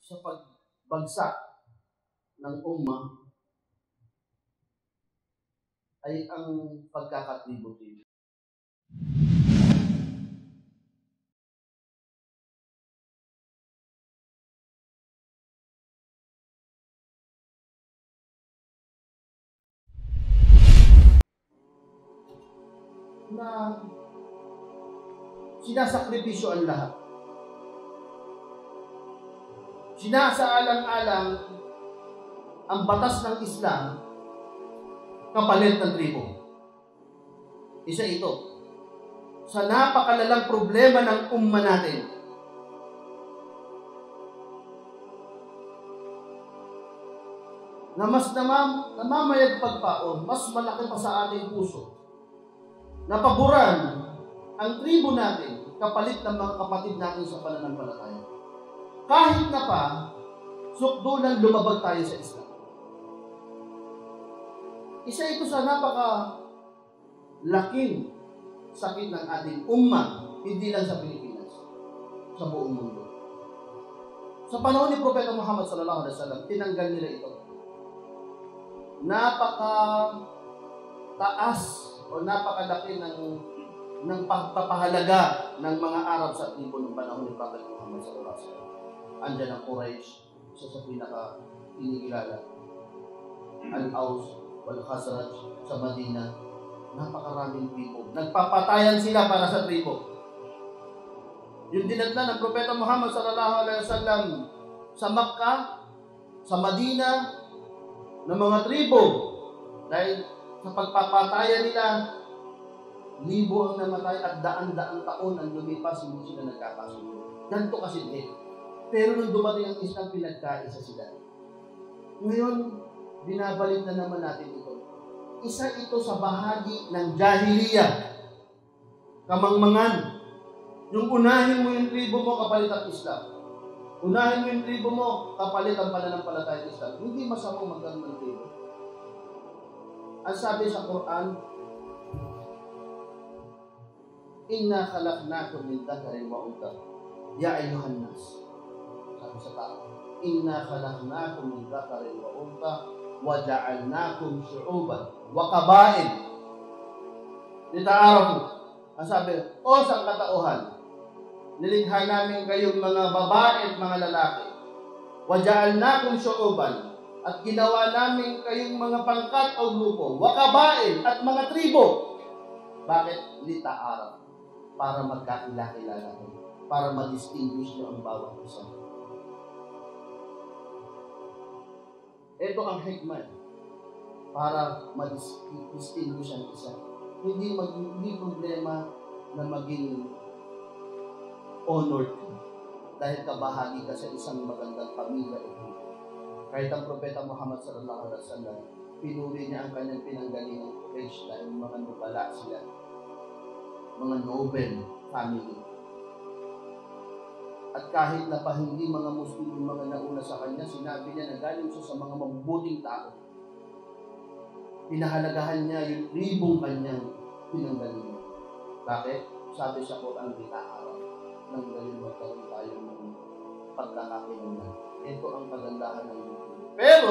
sa pagbagsak ng umma ay ang pagkakatribo-tribo. Na sinasakripisyo ang lahat. Sinasaalang-alang ang batas ng Islam kapalit ng tribo. Isa ito sa napakalalang problema ng umma natin. Na mas namamayagpag pa o mas malaki pa sa ating puso. Napaboran ang tribo natin kapalit ng mga kapatid natin sa pananampalataya. Kahit na pa, sukdulan lumabag tayo sa Islam. Isa ito sa napaka-laking sakit ng ating umma, hindi lang sa Pilipinas, sa buong mundo. Sa panahon ni Propeta Muhammad sallallahu alaihi wasallam, tinanggal nila ito. Napaka-taas o napakalaki ng pagpapahalaga ng mga Arab sa tribo ng panahon ni Propeta Muhammad sallallahu alaihi wasallam. Andiyan ang Quraysh, isa sa pinaka-kinikilala. Al-Aus, Wal-Khazraj sa Madina, napakaraming tribo. Nagpapatayan sila para sa tribo. Yung dinadla ng Propeta Muhammad sallallahu alaihi wasallam sa Makkah, sa Madina, ng mga tribo, dahil sa pagpapatayan nila, libo ang namatay at daan-daang taon ang lumipas, hindi sila nagkakasundo. Ganito kasi din. Pero nung dumating ang Islam, pinagkaisa sila. Ngayon, binabalik na naman natin ito. Isa ito sa bahagi ng jahiliyah. Kamangmangan. Yung unahin mo yung tribo mo, kapalit ang Islam. Unahin mo yung tribo mo, kapalit ang pananampalataya ng Islam. Hindi masamang magkaroon ng tribo. Ang sabi sa Quran, Inna khalaqnakum min dhakarin wa untha. Ya ayyuhan nas. Sabi sa tao, Inna khalaqnakum min dhakarin wa untha wa ja'alnakum syu'uban wa qaba'il lita'arafu. Ang sabi, o sangkatauhan, nilikha namin kayong mga babae at mga lalaki. Wa ja'alnakum syu'uban, at ginawa namin kayong mga pangkat o grupo, wa qaba'il, at mga tribo. Bakit? Lita'arafu. Para magkakilala-kilala kayo, para ma-distinguish nyo ang bawat isa. Ito ang hikmah para ma-distinguish ang isa. Hindi problema na maging honored dahil kabahagi ka sa isang magandang pamilya o grupo. Kahit ang Propeta Muhammad sallallahu alaihi wasallam, pinuri niya ang kanyang pinanggalingang Quraysh dahil mga nubala sila, mga noble family. At kahit na pa hindi mga Muslim yung mga nauna sa kanya, sinabi niya na galing siya sa mga mabubuting tao. Pinahalagahan niya yung tribong kanyang pinanggalingan. Bakit? Sabi sa Quran, Bita'araf, nang galing magkaroon tayo ng pagkakakinunan. Ito ang kagandahan ng tribo. Pero,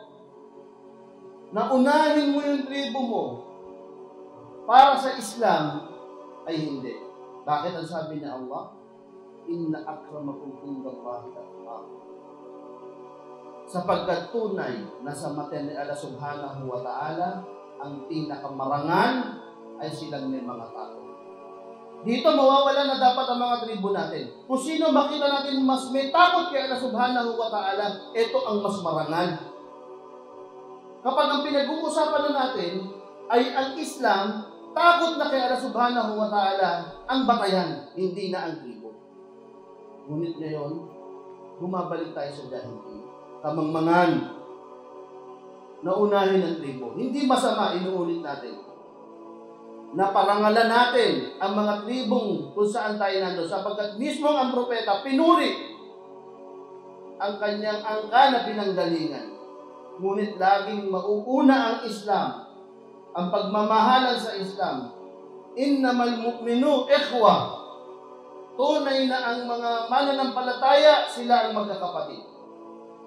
naunahin mo yung tribo mo para sa Islam, ay hindi. Bakit ang sabi ni Allah? Inna akramakum indallahi atqakum. Sapagkat tunay na sa mata ni Allah subhanahu wa ta'ala, ang pinakamarangan ay silang may mga takot. Dito mawawala na dapat ang mga tribo natin. Kung sino makita natin mas may takot kay Allah subhanahu wa ta'ala, ito ang mas marangal. Kapag ang pinag-uusapan na natin ay ang Islam, takot na kay Allah subhanahu wa ta'ala ang batayan, hindi na ang tribo. Ngunit ngayon, bumabalik tayo sa jahiliyah. Kamangmangan. Naunahin ang tribo. Hindi masama, inuulit natin. Naparangalan natin ang mga tribong kung saan tayo nando, sapagkat mismo ang propeta pinuri ang kanyang angka na pinanggalingan. Ngunit laging mauuna ang Islam, ang pagmamahalan sa Islam. Innamal mu'minu ikhwa. Tunay na ang mga mananampalataya, sila ang magkakapatid.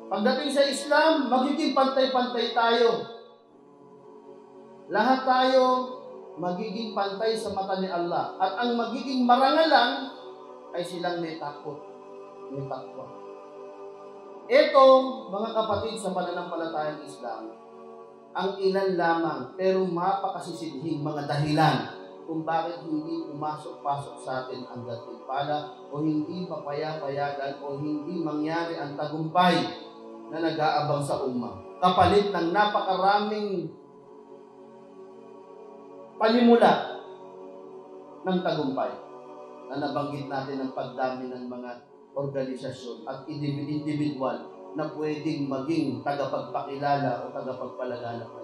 Pagdating sa Islam, magiging pantay-pantay tayo. Lahat tayo magiging pantay sa mata ni Allah. At ang magiging marangalang ay silang may takot. May takwa. Ito, mga kapatid, sa pananampalatayang Islam, ang ilan lamang pero mapakasisidhing mga dahilan kung bakit hindi pumasok-pasok sa atin ang gantimpala o hindi papayapayagan o hindi mangyari ang tagumpay na nag-aabang sa umma. Kapalit ng napakaraming panimula ng tagumpay na nabanggit natin ang pagdami ng mga organisasyon at individual na pwedeng maging tagapagpakilala o tagapagpalagala